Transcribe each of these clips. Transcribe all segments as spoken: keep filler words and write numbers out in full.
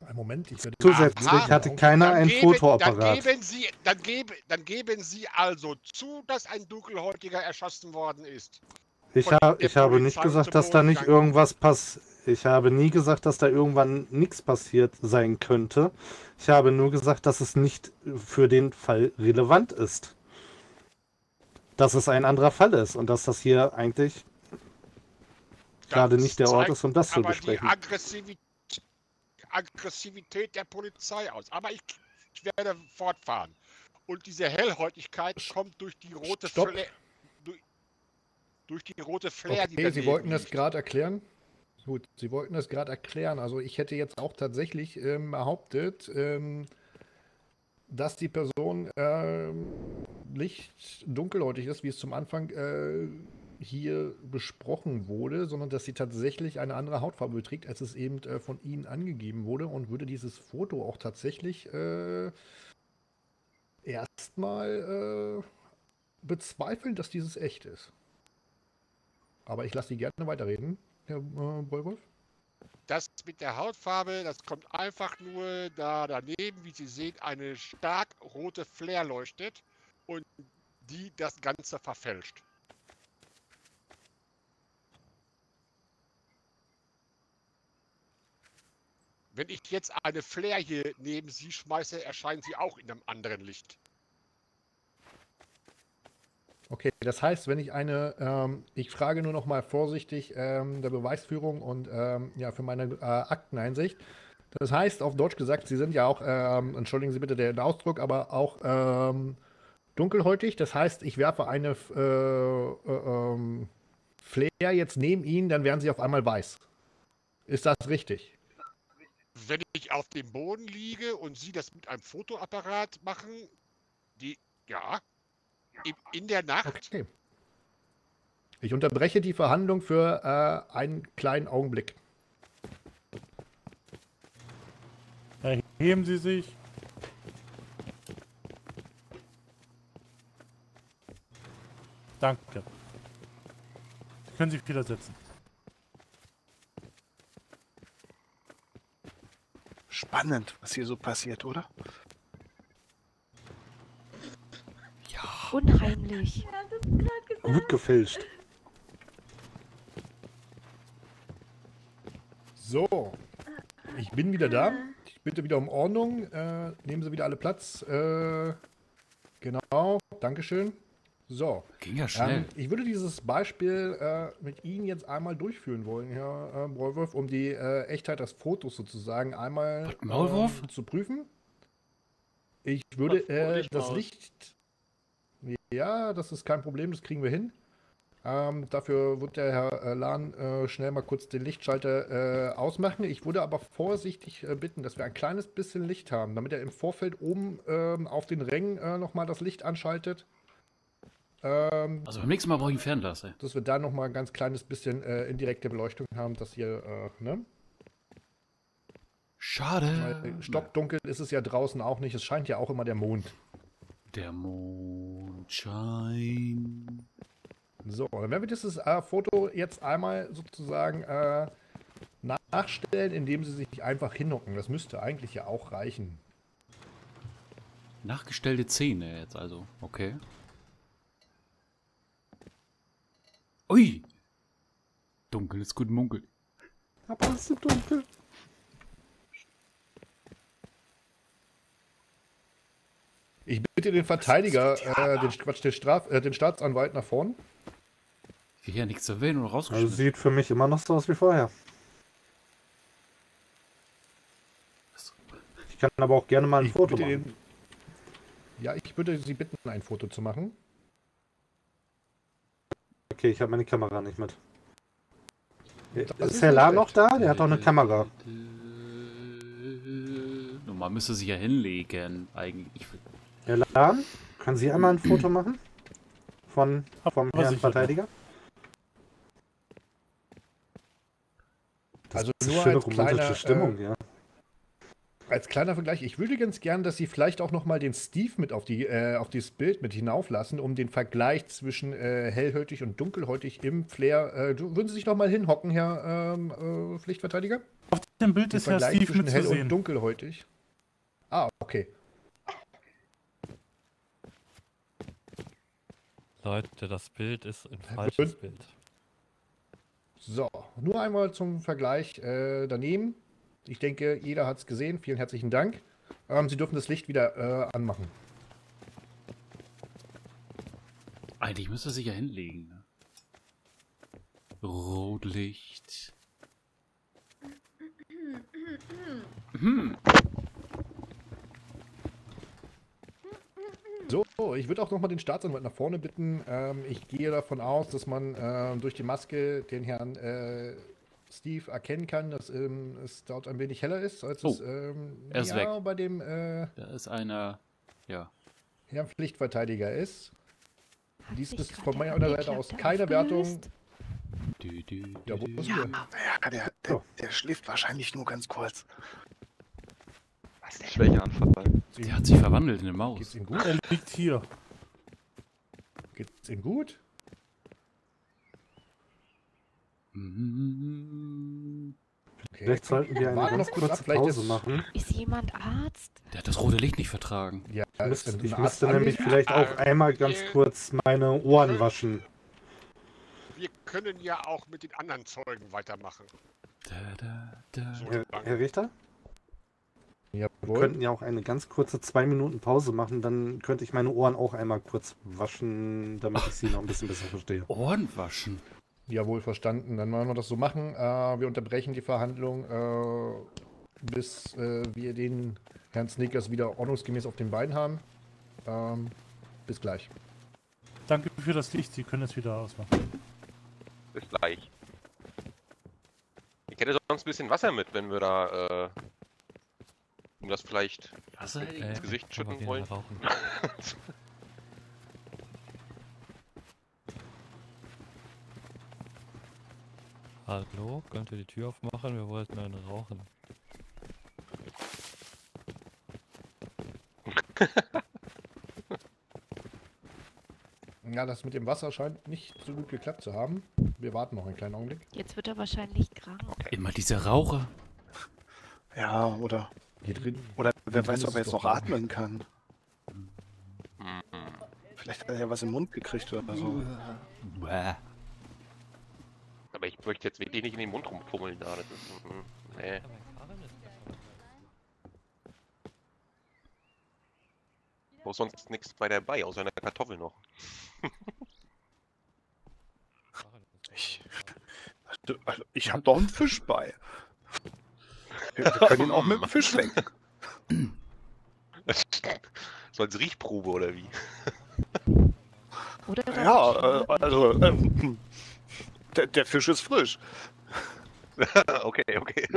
Einen Moment, ich werde... Zusätzlich Aha, hatte keiner ein geben, Fotoapparat. Dann geben, Sie, dann, gebe, dann geben Sie also zu, dass ein Dunkelhäutiger erschossen worden ist. Ich, ha ich habe nicht gesagt, dass da nicht irgendwas passiert. Ich habe nie gesagt, dass da irgendwann nichts passiert sein könnte. Ich habe nur gesagt, dass es nicht für den Fall relevant ist. Dass es ein anderer Fall ist und dass das hier eigentlich gerade nicht der Ort ist, um das zu besprechen. Aber die Aggressivität, Aggressivität der Polizei aus. Aber ich, ich werde fortfahren. Und diese Hellhäutigkeit kommt durch die rote Flair. Durch, durch die rote Flair, okay, die daneben Sie wollten liegt. das gerade erklären? Gut, Sie wollten das gerade erklären. Also ich hätte jetzt auch tatsächlich ähm, behauptet, ähm, dass die Person ähm, nicht dunkelhäutig ist, wie es zum Anfang äh, hier besprochen wurde, sondern dass sie tatsächlich eine andere Hautfarbe trägt, als es eben äh, von Ihnen angegeben wurde, und würde dieses Foto auch tatsächlich äh, erstmal äh, bezweifeln, dass dieses echt ist. Aber ich lasse Sie gerne weiterreden, Herr äh, Bollwolf. Das mit der Hautfarbe, das kommt einfach nur da daneben, wie Sie sehen, eine stark rote Flair leuchtet und die das Ganze verfälscht. Wenn ich jetzt eine Flair hier neben Sie schmeiße, erscheinen Sie auch in einem anderen Licht. Okay, das heißt, wenn ich eine, ähm, ich frage nur noch mal vorsichtig ähm, der Beweisführung und ähm, ja, für meine äh, Akteneinsicht. Das heißt, auf Deutsch gesagt, Sie sind ja auch, ähm, entschuldigen Sie bitte den Ausdruck, aber auch ähm, dunkelhäutig. Das heißt, ich werfe eine äh, äh, ähm, Flair jetzt neben Ihnen, dann werden Sie auf einmal weiß. Ist das richtig? Wenn ich auf dem Boden liege und Sie das mit einem Fotoapparat machen, die, ja, in, in der Nacht. Okay. Ich unterbreche die Verhandlung für äh, einen kleinen Augenblick. Erheben Sie sich. Danke. Können Sie wieder sitzen. Spannend, was hier so passiert, oder? Unheimlich. Gut gefälscht. So, ich bin wieder da. Ich bitte wieder um Ordnung. Äh, nehmen Sie wieder alle Platz. Äh, genau, Dankeschön. So. Ging ja schnell. Ähm, ich würde dieses Beispiel äh, mit Ihnen jetzt einmal durchführen wollen, Herr äh, Maulwurf, um die äh, Echtheit des Fotos sozusagen einmal Maulwurf? ähm, zu prüfen. Ich würde äh, das Licht... Ja, das ist kein Problem, das kriegen wir hin. Ähm, dafür wird der Herr äh, Lahn äh, schnell mal kurz den Lichtschalter äh, ausmachen. Ich würde aber vorsichtig äh, bitten, dass wir ein kleines bisschen Licht haben, damit er im Vorfeld oben ähm, auf den Rängen äh, nochmal das Licht anschaltet. Ähm, also beim nächsten Mal brauche ich einen Fernglas, ey. Dass wir da nochmal ein ganz kleines bisschen äh, indirekte Beleuchtung haben, dass hier, äh, ne? Schade. Weil stockdunkel ist es ja draußen auch nicht. Es scheint ja auch immer der Mond. Der Mondschein. So, dann werden wir dieses äh, Foto jetzt einmal sozusagen äh, nachstellen, indem Sie sich einfach hinhocken. Das müsste eigentlich ja auch reichen. Nachgestellte Zähne jetzt also, okay. Ui! Dunkel ist gut munkel. Aber es ist so dunkel. Ich bitte den Verteidiger, äh, den, Quatsch, den, Straf, äh, den Staatsanwalt nach vorn. Ich will ja nichts erwähnen oder rausgeschmissen. Also sieht für mich immer noch so aus wie vorher. Ich kann aber auch gerne mal ein ich Foto machen. Den, ja, ich würde Sie bitten, ein Foto zu machen. Okay, ich habe meine Kamera nicht mit. Das ist Herr Lahn noch da? Der hat doch eine Kamera. Man müsste sich ja hinlegen, eigentlich. Herr Lahn, können Sie einmal ein Foto machen? Von, vom Was Herrn ich Verteidiger? Das Also ist eine nur schöne als romantische kleiner, Stimmung, äh, ja. Als kleiner Vergleich, ich würde ganz gern, dass Sie vielleicht auch nochmal den Steve mit auf, die, äh, auf dieses Bild mit hinauflassen, um den Vergleich zwischen äh, hellhäutig und dunkelhäutig im Flair. Äh, würden Sie sich nochmal hinhocken, Herr ähm, äh, Pflichtverteidiger? Auf dem Bild Den ist Herr Vergleich Steve zwischen mit hell zu und sehen. dunkelhäutig. Ah, okay. Leute, das Bild ist ein falsches Bild. So, nur einmal zum Vergleich äh, daneben. Ich denke, jeder hat es gesehen. Vielen herzlichen Dank. Ähm, Sie dürfen das Licht wieder äh, anmachen. Eigentlich müsste er sich ja hinlegen. Ne? Rotlicht. Hm. So, ich würde auch nochmal den Staatsanwalt nach vorne bitten. Ähm, ich gehe davon aus, dass man äh, durch die Maske den Herrn äh, Steve erkennen kann, dass ähm, es dort ein wenig heller ist, als Oh, es ähm, er ist ja, weg. bei dem äh, Da ist einer. Ja. Herrn Pflichtverteidiger ist. Hat Dies sich ist grad von der meiner Seite Angeklagte aus keine Wertung. aufgelöst? Du, du, du, Ja, wo du, ist du. er? Ja, der, der, der schläft wahrscheinlich nur ganz kurz. Was denn? Schwächeanfall. Der hat sich verwandelt in eine Geht's Maus. ihm gut? Er liegt hier. Geht's ihm gut? Mhm. Okay. Vielleicht sollten wir eine Warten ganz noch kurz kurze ab, vielleicht Pause ist- machen. Ist jemand Arzt? Der hat das rote Licht nicht vertragen. Ja, Ich ist müsste, denn ich ein müsste Arzt nämlich anwesend? vielleicht auch einmal ganz kurz meine Ohren waschen. Wir können ja auch mit den anderen Zeugen weitermachen. Da, da, da. So Herr, lange. Herr Richter? Wir Jawohl. könnten ja auch eine ganz kurze zwei Minuten Pause machen, dann könnte ich meine Ohren auch einmal kurz waschen, damit ich sie noch ein bisschen besser verstehe. Ohren waschen. Jawohl, verstanden. Dann wollen wir das so machen. Äh, wir unterbrechen die Verhandlung, äh, bis äh, wir den Herrn Snickers wieder ordnungsgemäß auf den Beinen haben. Ähm, bis gleich. Danke für das Licht. Sie können es wieder ausmachen. Bis gleich. Ich hätte sonst ein bisschen Wasser mit, wenn wir da, äh, um das vielleicht Wasser? Äh, ins Gesicht können wir schütten gerne wollen. rauchen. Hallo, könnt ihr die Tür aufmachen? Wir wollten einen rauchen. Ja, das mit dem Wasser scheint nicht so gut geklappt zu haben. Wir warten noch einen kleinen Augenblick. Jetzt wird er wahrscheinlich krank. Immer diese Raucher. Ja, oder, Hier drin. oder wer drin weiß, ist ob er es jetzt doch noch warm. atmen kann. Mhm. Vielleicht hat er ja was im Mund gekriegt oder so. Bäh. Aber ich möchte jetzt wirklich nicht in den Mund rumfummeln da. Das ist, mhm. Nee. Wo ist sonst nichts bei dabei, außer einer Kartoffel noch. Ich, also, ich hab doch einen Fisch bei. Wir wir können ihn auch mit dem Fisch lenken. So als Riechprobe oder wie? Oder der Ja, äh, also, äh, der, der Fisch ist frisch. Okay, okay.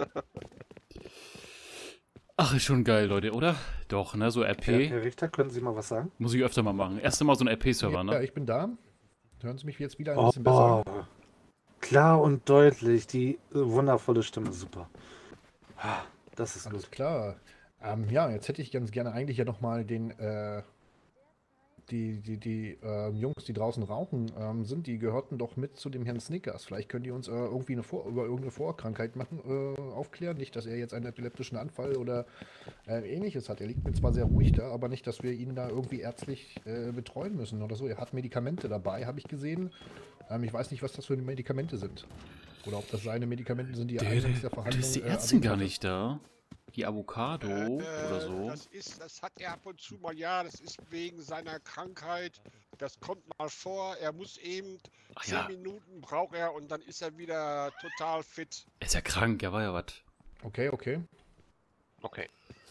Ach, ist schon geil, Leute, oder? Doch, ne? So R Herr, P. Herr Richter, können Sie mal was sagen? Muss ich öfter mal machen. Erst mal so ein R P-Server, Ja, ne? ich bin da. Hören Sie mich jetzt wieder ein Oh, bisschen besser? klar und deutlich, die äh, wundervolle Stimme, super. Ah, Das ist Alles gut. klar. Ähm, ja, jetzt hätte ich ganz gerne eigentlich ja nochmal den, äh, die, die, die äh, Jungs, die draußen rauchen, ähm, sind, die gehörten doch mit zu dem Herrn Snickers. Vielleicht können die uns äh, irgendwie eine Vor über irgendeine Vorkrankheit machen, äh, aufklären. Nicht, dass er jetzt einen epileptischen Anfall oder äh, ähnliches hat. Er liegt mir zwar sehr ruhig da, aber nicht, dass wir ihn da irgendwie ärztlich äh, betreuen müssen oder so. Er hat Medikamente dabei, habe ich gesehen. Ähm, ich weiß nicht, was das für Medikamente sind. Oder ob das seine Medikamente sind, die er Der, eingangs der, der der Verhandlung ist die äh, Ärztin erwähnt gar hatte. nicht da. Die Avocado Äh, oder so. Das ist, das hat er ab und zu mal, ja, das ist wegen seiner Krankheit. Das kommt mal vor. Er muss eben Ach zehn ja, Minuten braucht er und dann ist er wieder total fit. er ist ja krank, ja war ja was. Okay, okay. Okay.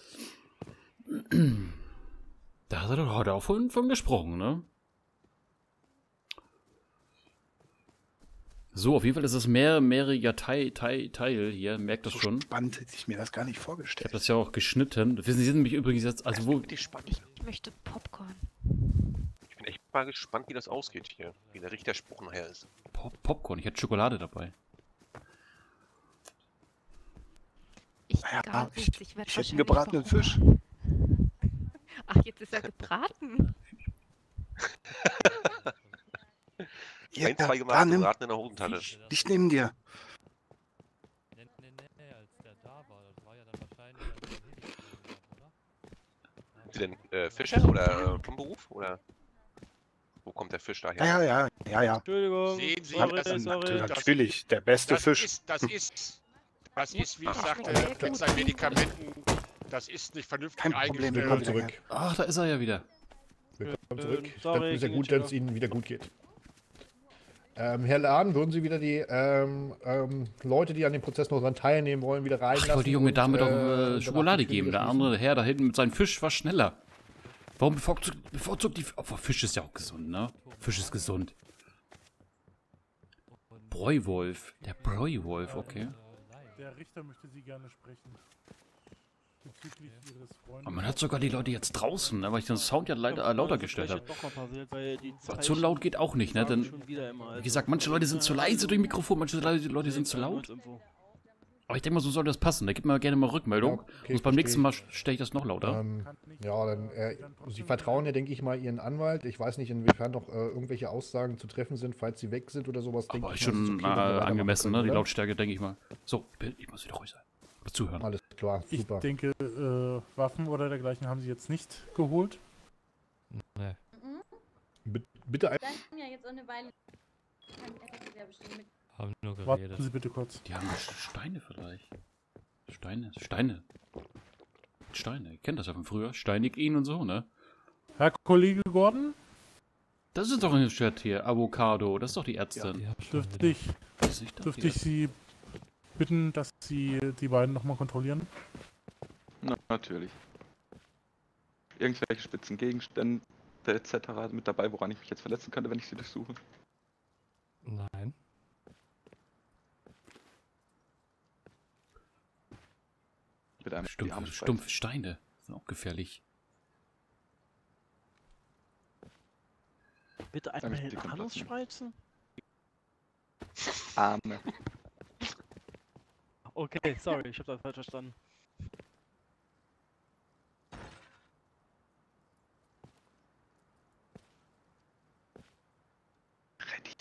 Da hat er doch heute auch von, von gesprochen, ne? So, auf jeden Fall ist es mehr, mehrjähriger Teil, Teil, Teil hier, merkt das So schon. spannend hätte ich mir das gar nicht Ich vorgestellt. habe das ja auch geschnitten. Wissen Sie, sind nämlich übrigens jetzt, also wo, Richtig spannend. Ich möchte Popcorn. Ich bin echt mal gespannt, wie das ausgeht hier. Wie der Richterspruch nachher ist. Pop Popcorn, ich hatte Schokolade dabei. Ich Naja, egal. Ja, ich, Sitz, ich werd hätte einen wahrscheinlich gebratenen noch Fisch. hungern. Ach, jetzt ist er gebraten. Ja, Ein, zwei da gemacht, nimm gebraten in der Hosentasche. Fisch, dich neben dir. Nee, nee, nee, als der da war, das war ja dann wahrscheinlich, als der Heli geflogen hat, oder? Sind Sie denn äh, Fischer oder äh, vom Beruf? Oder wo kommt der Fisch daher? Ja, ja, ja, ja, ja. Entschuldigung. Sehen Sie, sorry, das- sorry. das- Natürlich, der beste Das Fisch. ist, das ist, das ist, wie ich Ja, sagte, sehr mit gut. seinen Medikamenten, das ist nicht vernünftig Kein Problem, eingestellt. Willkommen zurück. Ach, da ist er ja wieder. Willkommen Äh, zurück. sorry, Dann ist ja ging gut, nicht dass es Ihnen wieder gut geht. Ähm, Herr Lahn, würden Sie wieder die ähm, ähm, Leute, die an dem Prozess noch dran teilnehmen wollen, wieder reinlassen? Ach, ich wollte die junge und, Dame doch äh, äh, danach Schokolade die Tür geben. wieder Der schließen? andere Herr da hinten mit seinem Fisch war schneller. Warum bevorzugt, bevorzugt die... Obwohl, Fisch ist ja auch gesund, ne? Fisch ist gesund. Bräuwolf. Der Bräuwolf, okay. Der Richter möchte Sie gerne sprechen. Bezüglich Ihres Freundes. Aber man hat sogar die Leute jetzt draußen, ne? Weil ich den Sound ja leider äh, lauter gestellt habe. Doch mal passiert, weil die Zu laut geht auch nicht, ne? Denn, schon wieder immer, wie gesagt, manche Leute sind zu leise durch Mikrofon, manche Leute sind zu laut. Aber ich denke mal, so soll das passen. Da gibt man gerne mal Rückmeldung. Ja, okay, Und beim verstehe nächsten Mal stelle ich das noch lauter. Ähm, ja, dann, äh, Sie vertrauen ja, denke ich mal, Ihren Anwalt. Ich weiß nicht, inwiefern noch äh, irgendwelche Aussagen zu treffen sind, falls Sie weg sind oder sowas. denke Aber ich ist mal, es ist schon okay, wenn wir äh, weitermachen angemessen, können, ne? Die oder? Lautstärke, denke ich mal. So, ich muss wieder ruhig sein. Oder zuhören. Alles klar, Ich super. denke, äh, Waffen oder dergleichen haben Sie jetzt nicht geholt. Nee. B bitte ein. Dann ja jetzt eine Weile. Kann ich ja bestimmt mit. Haben nur Warten geredet. Sie bitte kurz. Die haben Steine vielleicht. Steine, Steine. Steine, ich kenne das ja von früher. Steinig ihn und so, ne? Herr Kollege Gordon, Das ist doch ein Chat hier. Avocado, das ist doch die Ärztin. Die hab schon dürfte wieder. ich, Das ist nicht doch dürfte die ich Sie bitten, dass Sie die beiden nochmal kontrollieren? Na, natürlich. Irgendwelche spitzen Gegenstände et cetera mit dabei, woran ich mich jetzt verletzen könnte, wenn ich sie durchsuche. Nein. Bitte einmal die Stumpf, Arme spreizen. stumpfe Steine. Sind auch gefährlich. Bitte Sag einmal ich, die den können Anus Platz nehmen. spreizen? Arme. Okay, sorry, ich habe das falsch verstanden. Ready.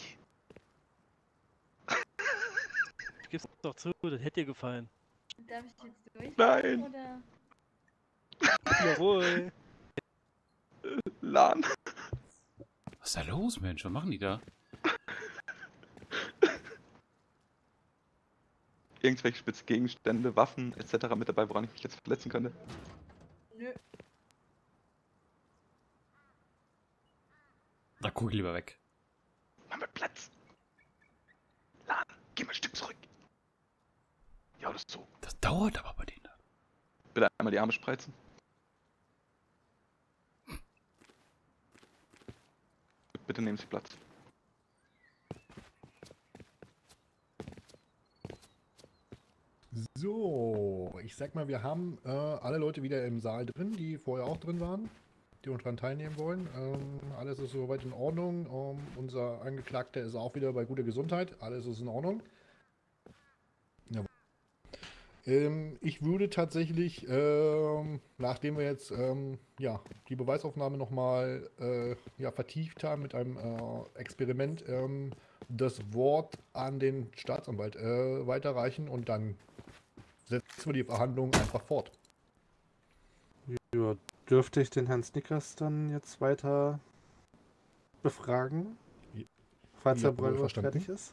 Ich gib's doch zu, das hätte dir gefallen. Darf ich jetzt durch? Nein. Oder? Jawohl. Lan. Was ist da los, Mensch? Was machen die da? Irgendwelche spitzen Gegenstände, Waffen et cetera mit dabei, woran ich mich jetzt verletzen könnte. Nö. Da guck ich lieber weg. Mach mal Platz. Lan, geh mal ein Stück zurück. Ja, das ist so. Das dauert aber bei denen. Bitte einmal die Arme spreizen. Bitte nehmen Sie Platz. So, ich sag mal, wir haben äh, alle Leute wieder im Saal drin, die vorher auch drin waren, die uns daran teilnehmen wollen. Ähm, alles ist soweit in Ordnung. Ähm, unser Angeklagter ist auch wieder bei guter Gesundheit. Alles ist in Ordnung. Ja. Ähm, ich würde tatsächlich, ähm, nachdem wir jetzt ähm, ja, die Beweisaufnahme nochmal äh, ja, vertieft haben mit einem äh, Experiment, ähm, das Wort an den Staatsanwalt äh, weiterreichen und dann setzen wir die Verhandlungen einfach fort. Ja, dürfte ich den Herrn Snickers dann jetzt weiter befragen? Falls Ja, der Bräuwolf verstanden. fertig ist?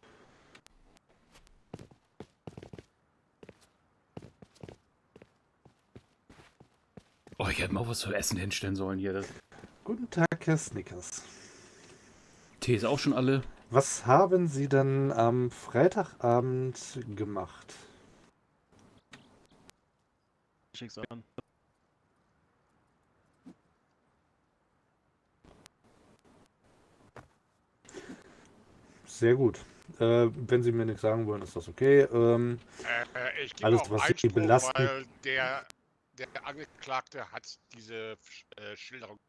Oh, ich hätte mal was zu essen hinstellen sollen hier. Das Guten Tag, Herr Snickers. Tee ist auch schon alle. Was haben Sie denn am Freitagabend gemacht? Schick's an. Sehr gut. Äh, wenn Sie mir nichts sagen wollen, ist das okay. Ähm, Äh, ich gebe alles, auch was Sie Einspruch, belasten. weil der, der Angeklagte hat diese äh, Schilderung.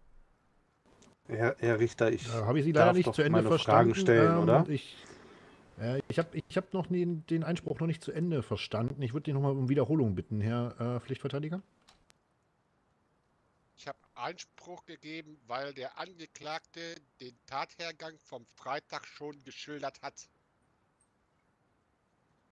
Herr, Herr Richter, ich Äh, Habe ich Sie leider darf nicht doch zu Ende meine verstanden. Fragen stellen, ähm, oder? Ich Äh, ich habe ich hab noch nie, den Einspruch noch nicht zu Ende verstanden. Ich würde dich nochmal um Wiederholung bitten, Herr äh, Pflichtverteidiger. Ich habe Einspruch gegeben, weil der Angeklagte den Tathergang vom Freitag schon geschildert hat.